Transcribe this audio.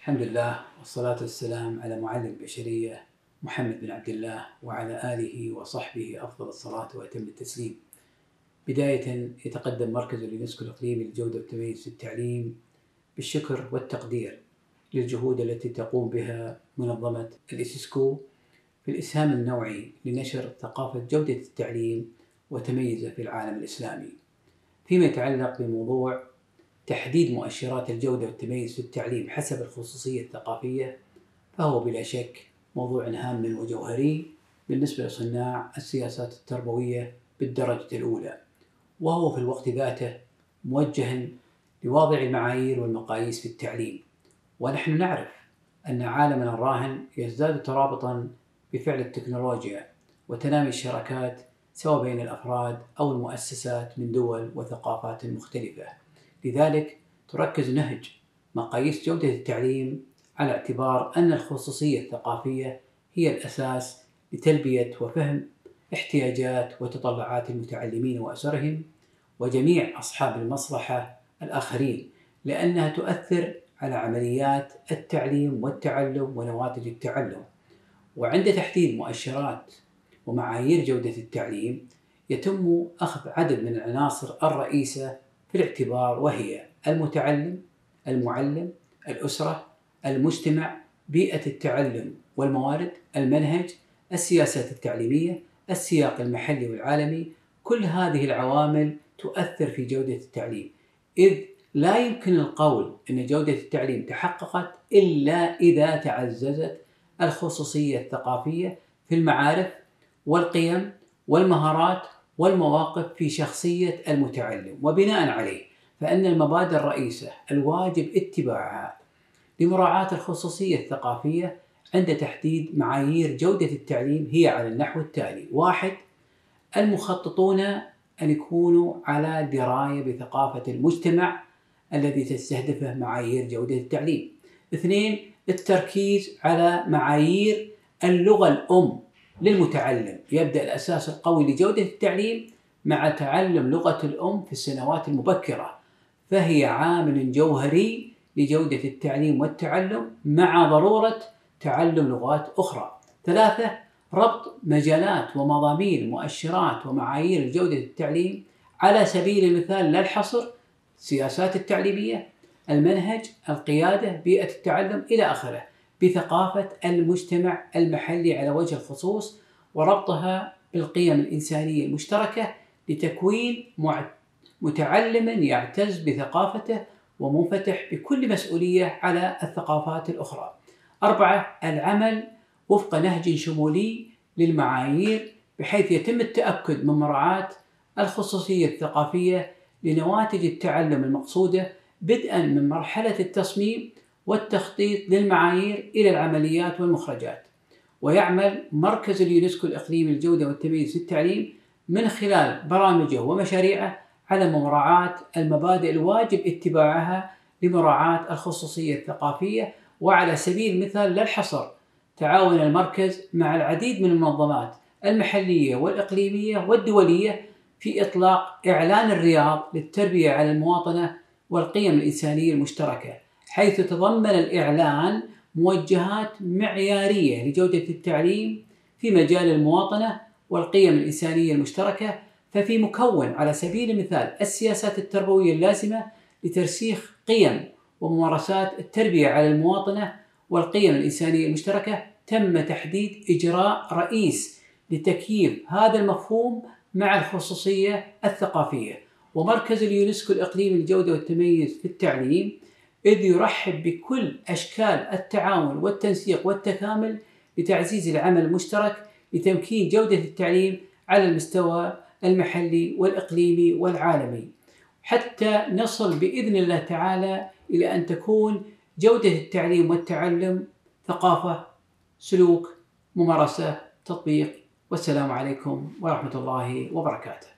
الحمد لله والصلاة والسلام على معلم البشرية محمد بن عبد الله وعلى آله وصحبه أفضل الصلاة وأتم التسليم. بداية يتقدم مركز اليونسكو الإقليمي للجودة والتميز في التعليم بالشكر والتقدير للجهود التي تقوم بها منظمة الإسسكو في الإسهام النوعي لنشر ثقافة جودة التعليم وتميزه في العالم الإسلامي. فيما يتعلق بموضوع تحديد مؤشرات الجودة والتميز في التعليم حسب الخصوصية الثقافية، فهو بلا شك موضوع هام وجوهري بالنسبة لصناع السياسات التربوية بالدرجة الأولى، وهو في الوقت ذاته موجه لوضع المعايير والمقاييس في التعليم. ونحن نعرف أن عالمنا الراهن يزداد ترابطا بفعل التكنولوجيا وتنامي الشراكات سواء بين الأفراد أو المؤسسات من دول وثقافات مختلفة. لذلك تركز نهج مقاييس جودة التعليم على اعتبار أن الخصوصية الثقافية هي الأساس لتلبية وفهم احتياجات وتطلعات المتعلمين وأسرهم وجميع أصحاب المصلحة الآخرين، لأنها تؤثر على عمليات التعليم والتعلم ونواتج التعلم. وعند تحديد مؤشرات ومعايير جودة التعليم يتم أخذ عدد من العناصر الرئيسة في الاعتبار، وهي المتعلم، المعلم، الأسرة، المجتمع، بيئة التعلم والموارد، المنهج، السياسات التعليمية، السياق المحلي والعالمي. كل هذه العوامل تؤثر في جودة التعليم، إذ لا يمكن القول أن جودة التعليم تحققت إلا إذا تعززت الخصوصية الثقافية في المعارف والقيم والمهارات والمواقف في شخصية المتعلم. وبناء عليه فإن المبادئ الرئيسة الواجب اتباعها لمراعاة الخصوصية الثقافية عند تحديد معايير جودة التعليم هي على النحو التالي: 1. المخططون أن يكونوا على دراية بثقافة المجتمع الذي تستهدفه معايير جودة التعليم. 2. التركيز على معايير اللغة الأم للمتعلم. يبدأ الأساس القوي لجودة التعليم مع تعلم لغة الأم في السنوات المبكرة، فهي عامل جوهري لجودة التعليم والتعلم مع ضرورة تعلم لغات أخرى. 3. ربط مجالات ومضامين مؤشرات ومعايير جودة التعليم على سبيل المثال لا الحصر: السياسات التعليمية، المنهج، القيادة، بيئة التعلم إلى آخره، بثقافة المجتمع المحلي على وجه الخصوص، وربطها بالقيم الإنسانية المشتركة لتكوين متعلم يعتز بثقافته ومنفتح بكل مسؤولية على الثقافات الأخرى. 4. العمل وفق نهج شمولي للمعايير بحيث يتم التأكد من مراعاة الخصوصية الثقافية لنواتج التعلم المقصودة، بدءا من مرحلة التصميم والتخطيط للمعايير إلى العمليات والمخرجات. ويعمل مركز اليونسكو الإقليمي للجودة والتميز في التعليم من خلال برامجه ومشاريعه على مراعاة المبادئ الواجب اتباعها لمراعاة الخصوصية الثقافية. وعلى سبيل المثال لا الحصر، تعاون المركز مع العديد من المنظمات المحلية والإقليمية والدولية في إطلاق إعلان الرياض للتربية على المواطنة والقيم الإنسانية المشتركة، حيث تضمن الإعلان موجهات معيارية لجودة التعليم في مجال المواطنة والقيم الإنسانية المشتركة. ففي مكون على سبيل المثال السياسات التربوية اللازمة لترسيخ قيم وممارسات التربية على المواطنة والقيم الإنسانية المشتركة، تم تحديد إجراء رئيس لتكييف هذا المفهوم مع الخصوصية الثقافية. ومركز اليونسكو الإقليمي للجودة والتميز في التعليم إذ يرحب بكل أشكال التعاون والتنسيق والتكامل لتعزيز العمل المشترك لتمكين جودة التعليم على المستوى المحلي والإقليمي والعالمي، حتى نصل بإذن الله تعالى إلى أن تكون جودة التعليم والتعلم ثقافة، سلوك، ممارسة، تطبيق. والسلام عليكم ورحمة الله وبركاته.